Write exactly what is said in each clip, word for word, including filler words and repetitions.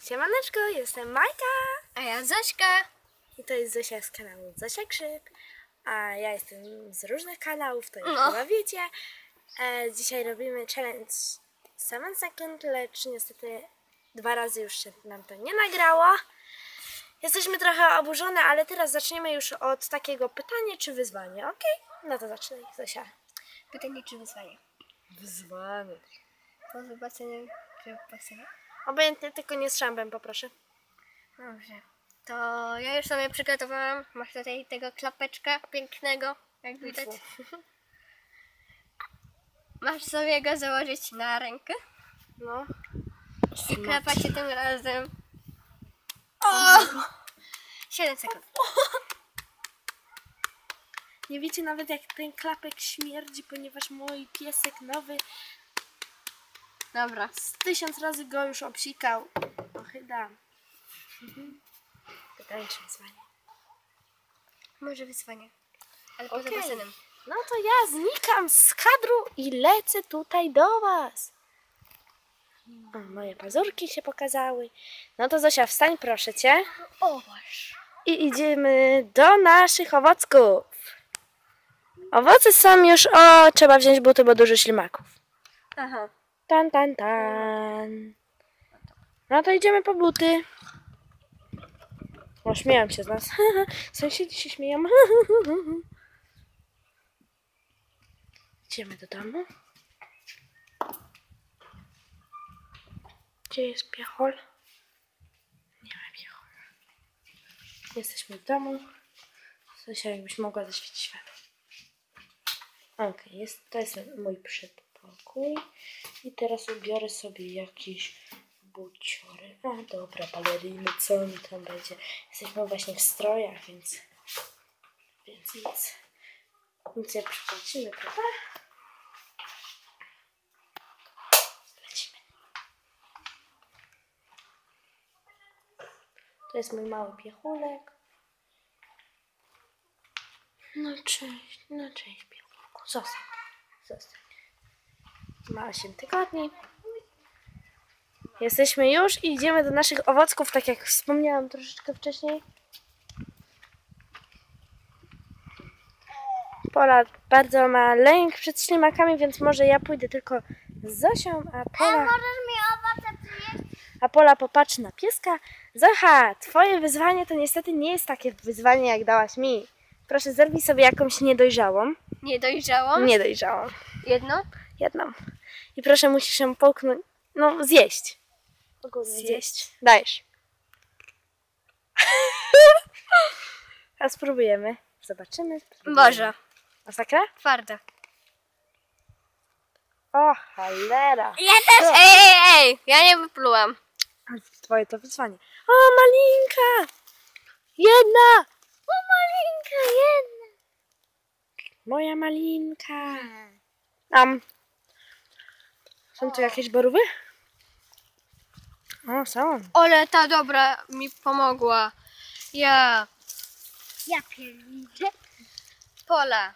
Siemaneczko, jestem Majka. A ja Zośka. I to jest Zosia z kanału Zosia Krzyk. A ja jestem z różnych kanałów, to już No. chyba wiecie. E, dzisiaj robimy challenge seven second, lecz niestety dwa razy już się nam to nie nagrało. Jesteśmy trochę oburzone, ale teraz zaczniemy już od takiego pytania czy wyzwania, ok? No to zacznij, Zosia. Pytanie czy wyzwanie? Wyzwanie. Po zobaczeniu czy pasuje? Obojętnie, tylko nie z szambem, poproszę. Dobrze. To ja już sobie przygotowałam. Masz tutaj tego klapeczka pięknego, jak widać. Masz sobie go założyć na rękę. No. I klapać się tym razem. O! siedem sekund. Nie wiecie nawet jak ten klapek śmierdzi, ponieważ mój piesek nowy Dobra. z tysiąc razy go już obsikał. Ochyda. Pytanie czy wyzwanie? Może wyzwanie. Ale Okej. poza basenem. No to ja znikam z kadru i lecę tutaj do was. O, moje pazurki się pokazały. No to Zosia, wstań proszę cię. O, masz. I idziemy do naszych owocków. Owoce są już, o, trzeba wziąć buty, bo dużo ślimaków. Aha. Tan, tan, tan. No to idziemy po buty. O, śmieją się z nas. Sąsiedzi się śmieją. Idziemy do domu. Gdzie jest piechol? Nie ma piechola. Jesteśmy w domu. Zosia, jakbyś mogła zaświecić światło. Ok, jest, to jest mój przedpokój. I teraz ubiorę sobie jakieś buciory. A dobra, baleriny, co mi tam będzie? Jesteśmy właśnie w strojach, więc, więc nic. Nic jak przypłacimy, prawda? Lecimy. To jest mój mały piechulek. No cześć, no cześć piechulku. Zostań, zostań. Ma osiem tygodni. Jesteśmy już i idziemy do naszych owocków, tak jak wspomniałam troszeczkę wcześniej. Pola bardzo ma lęk przed ślimakami, więc może ja pójdę tylko z Zosią, a Pola, możesz mi owoce przynieść? a Pola popatrzy na pieska. Zocha, twoje wyzwanie to niestety nie jest takie wyzwanie, jak dałaś mi. Proszę, zerwij sobie jakąś niedojrzałą. Nie dojrzałam? Niedojrzałą. Jedno? Jedną. I proszę, musisz ją połknąć, no zjeść. Ogólnie Zjeść. zjeść. Dajesz. A spróbujemy. Zobaczymy. Spróbujemy. Boże. Masakra? Twarda. O, cholera. Ja też! Ej, ej, ej! Ja nie wyplułam. Twoje to wyzwanie. O, malinka! Jedna! O, malinka, jedna. Moja malinka. Tam. Są tu jakieś borówy? O, są. Ale ta dobra mi pomogła. Ja. Ja pierniczę. Pola.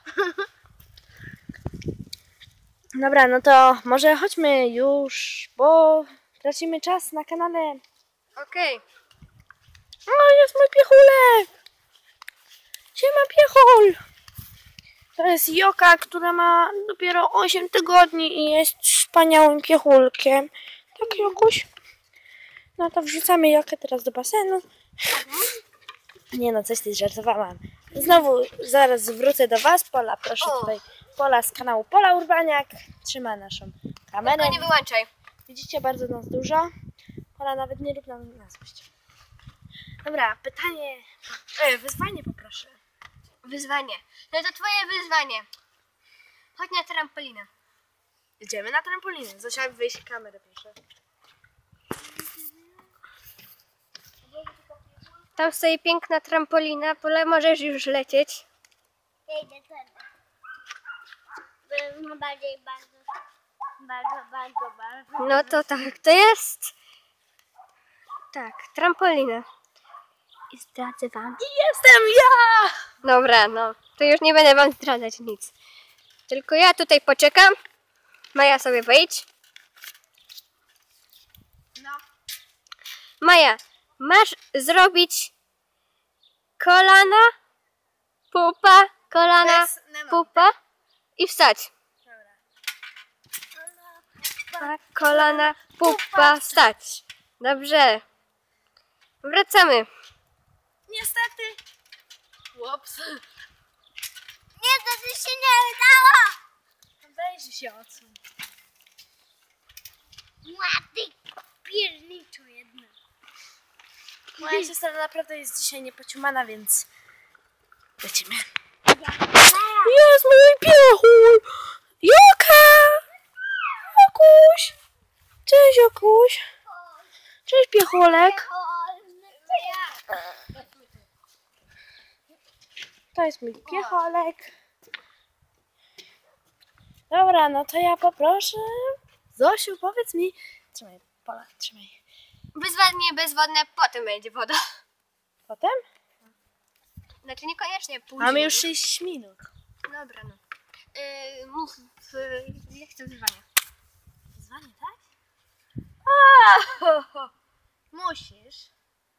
Dobra, no to może chodźmy już, bo tracimy czas na kanale. Okej. O, jest mój piechulek! Siema piechol! To jest Joka, która ma dopiero osiem tygodni i jest wspaniałym piechulkiem. Tak, Jokuś? No to wrzucamy Jokę teraz do basenu. Nie no, coś ty żartowałam. Znowu zaraz wrócę do was. Pola, proszę O. tutaj. Pola z kanału Pola Urbaniak. Trzyma naszą kamerę. Tylko nie wyłączaj. Widzicie, bardzo nas dużo. Pola nawet nie lub nam nas puści. Dobra, pytanie. E, wyzwanie poproszę. Wyzwanie. No to twoje wyzwanie. Chodź na trampolinę. Idziemy na trampolinę. Zosia, wyjść kamerę, proszę. Tam stoi piękna trampolina. Pola, możesz już lecieć. Ja idę tędy. No bardziej bardzo, bardzo, bardzo, bardzo. No to tak, to jest. Tak, trampolina. I zdradzę wam. Jestem ja! Dobra, no. To już nie będę wam zdradzać nic. Tylko ja tutaj poczekam. Maja sobie wejdź. No. Maja, masz zrobić kolana, pupa, kolana, Bez Nemo. pupa i wstać. Pupa, kolana, pupa, wstać. Dobrze. Wracamy. Niestety. Ups. Niestety się nie udało. Weź się odsuń. Ładny pierniczu jedna. Moja siostra naprawdę jest dzisiaj niepociumana, więc lecimy. Jest mój piechur! Joka! Okuś! Cześć, Okuś! Cześć, piechulek! To jest mój piecholek. Dobra, no to ja poproszę. Zosiu, powiedz mi. Trzymaj, Pola, trzymaj. Wyzwanie bezwodne, potem będzie woda. Potem? Znaczy niekoniecznie później. Mamy już sześć minut. Dobra, no. Yy, mów, yy, jak to wyzwanie? Wyzwanie, tak? A, ho, ho. Musisz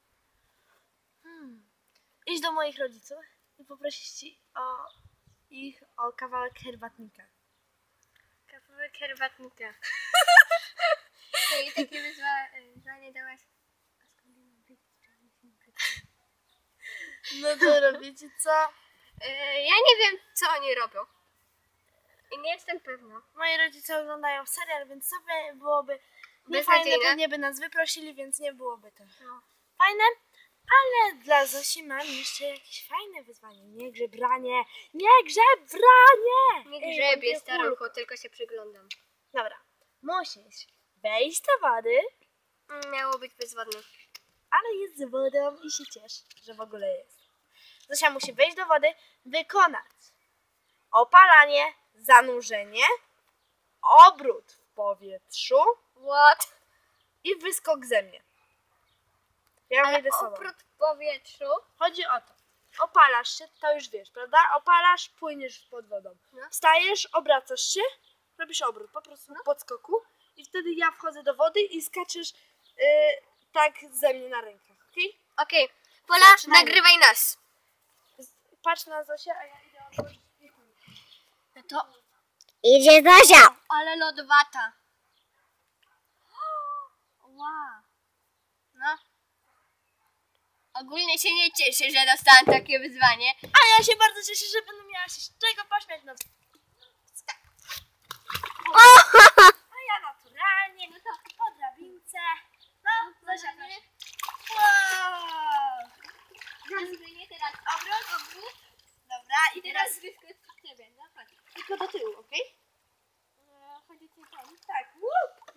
hmm. iść do moich rodziców i poprosić ci o ich o kawałek herbatnika. Kawałek herbatnika. I takie wyzwanie dałaś. No dobra, wiecie co? Yy, ja nie wiem, co oni robią. I nie jestem pewna. Moi rodzice oglądają serial, więc sobie byłoby nie Beznadziejne. fajne, pewnie by nas wyprosili, więc nie byłoby to No. fajne. Ale dla Zosi mam jeszcze jakieś fajne wyzwanie. Nie grzebranie! Nie grzebranie! Nie Ej, grzebię, mam staruchu, tylko się przyglądam. Dobra, musisz wejść do wody, Miało być bezwodne. ale jest z wodą i się ciesz, że w ogóle jest. Zosia musi wejść do wody, wykonać opalanie, zanurzenie, obrót w powietrzu What? i wyskok ze mnie. Ja Ale wyjdę z sobą. oprócz w powietrzu. Chodzi o to. Opalasz się, to już wiesz, prawda? Opalasz, płyniesz pod wodą. No. Wstajesz, obracasz się, robisz obrót, po prostu w podskoku i wtedy ja wchodzę do wody i skaczesz yy, tak ze mnie na rękach, okej? Okej, Pola, Zaczynajmy. nagrywaj nas. Patrz na Zosię, a ja idę odłożyć piechur. No to, Idzie Zosia. ale lodowata. Wow. No. Ogólnie się nie cieszę, że dostałam takie wyzwanie. A ja się bardzo cieszę, że będę miała się z czego pośmiać. No. A ja naturalnie, no to po drabince. No, Zosia też. Wow. Nie teraz obrót, obrót. Dobra, i teraz wyskocz z ciebie, no chodź. tylko do tyłu, okej? Chodzi ci tam. Tak, łup!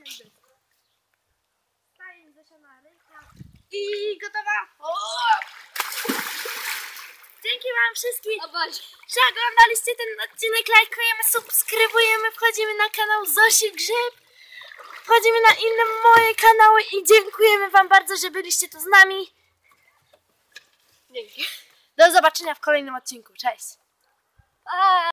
Staję Zosia na rękach i gotowa. O! Dzięki wam wszystkim, O Boże. że oglądaliście ten odcinek. Lajkujemy, subskrybujemy, wchodzimy na kanał Zosi Grzyb, wchodzimy na inne moje kanały i dziękujemy wam bardzo, że byliście tu z nami. Dzięki. Do zobaczenia w kolejnym odcinku. Cześć! A.